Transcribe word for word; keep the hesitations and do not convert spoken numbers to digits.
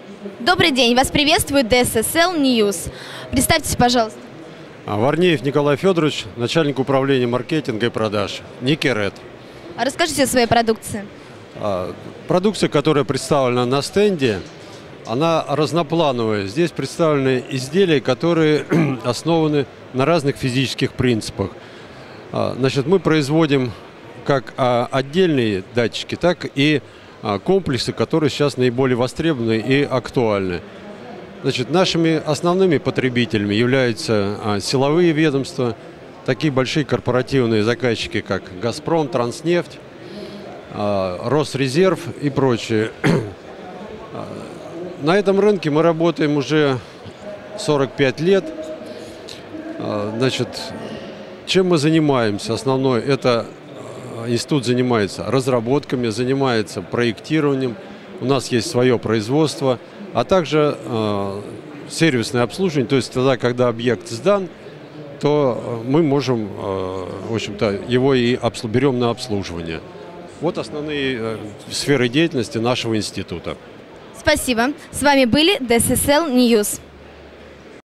Добрый день, вас приветствует ди эс эс эл News. Представьтесь, пожалуйста. Варнеев Николай Федорович, начальник управления маркетинга и продаж, Никерет. А расскажите о своей продукции. Продукция, которая представлена на стенде, она разноплановая. Здесь представлены изделия, которые основаны на разных физических принципах. Значит, мы производим как отдельные датчики, так и комплексы, которые сейчас наиболее востребованы и актуальны. Значит, нашими основными потребителями являются силовые ведомства, такие большие корпоративные заказчики, как «Газпром», «Транснефть», «Росрезерв» и прочие. На этом рынке мы работаем уже сорок пять лет. Значит, чем мы занимаемся? Основное, это институт занимается разработками, занимается проектированием. У нас есть свое производство, а также э, сервисное обслуживание. То есть тогда, когда объект сдан, то мы можем, э, в общем-то, его и берем на обслуживание. Вот основные э, сферы деятельности нашего института. Спасибо. С вами были ди эс эс эл News.